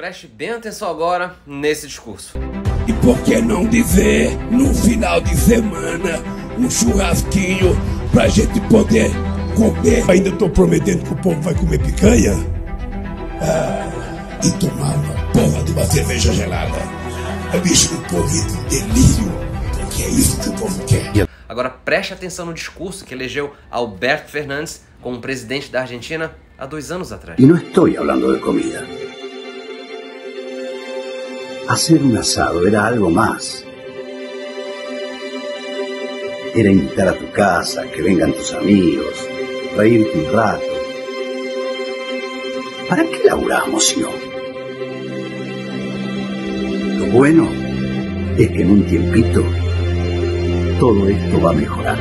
Preste bem atenção agora nesse discurso. E por que não dizer, no final de semana, um churrasquinho pra gente poder comer? Ainda tô prometendo que o povo vai comer picanha e tomar uma porra de uma cerveja gelada. Bicho, o povo entra em delírio, porque é isso que o povo quer. Agora preste atenção no discurso que elegeu Alberto Fernandes como presidente da Argentina há 2 anos atrás. Y no estoy hablando de comida. Hacer un asado era algo más. Era invitar a tu casa, que vengan tus amigos, reírte un rato. ¿Para qué laburamos si no? Lo bueno es que en un tiempito todo esto va a mejorar.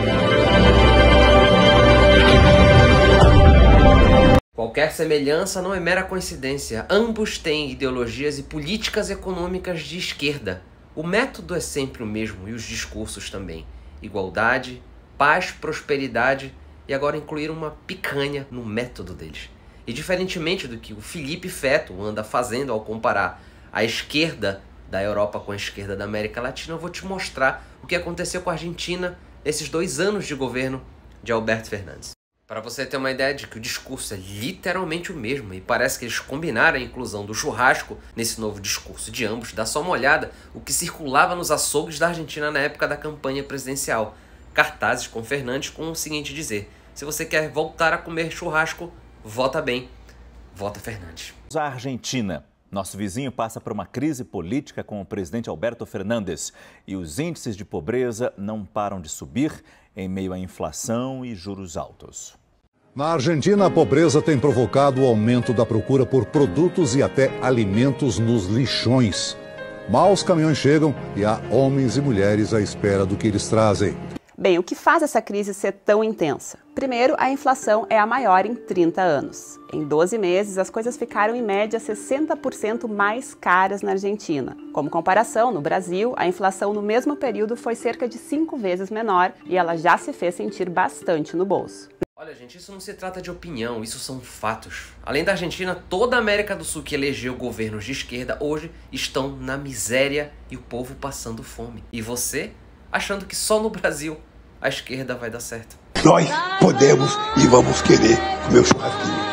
Qualquer semelhança não é mera coincidência. Ambos têm ideologias e políticas econômicas de esquerda. O método é sempre o mesmo e os discursos também. Igualdade, paz, prosperidade e agora incluir uma picanha no método deles. E diferentemente do que o Felipe Fetto anda fazendo ao comparar a esquerda da Europa com a esquerda da América Latina, eu vou te mostrar o que aconteceu com a Argentina nesses 2 anos de governo de Alberto Fernandes. Para você ter uma ideia de que o discurso é literalmente o mesmo e parece que eles combinaram a inclusão do churrasco nesse novo discurso de ambos, dá só uma olhada o que circulava nos açougues da Argentina na época da campanha presidencial. Cartazes com Fernandes com o seguinte dizer: se você quer voltar a comer churrasco, vota bem, vota Fernandes. A Argentina. Nosso vizinho passa por uma crise política com o presidente Alberto Fernandes e os índices de pobreza não param de subir em meio à inflação e juros altos. Na Argentina, a pobreza tem provocado o aumento da procura por produtos e até alimentos nos lixões. Mal os caminhões chegam e há homens e mulheres à espera do que eles trazem. Bem, o que faz essa crise ser tão intensa? Primeiro, a inflação é a maior em 30 anos. Em 12 meses, as coisas ficaram em média 60% mais caras na Argentina. Como comparação, no Brasil, a inflação no mesmo período foi cerca de 5 vezes menor e ela já se fez sentir bastante no bolso. Olha, gente, isso não se trata de opinião, isso são fatos. Além da Argentina, toda a América do Sul que elegeu governos de esquerda hoje estão na miséria e o povo passando fome. E você, achando que só no Brasil a esquerda vai dar certo. Nós podemos e vamos querer comer o churrasquinho.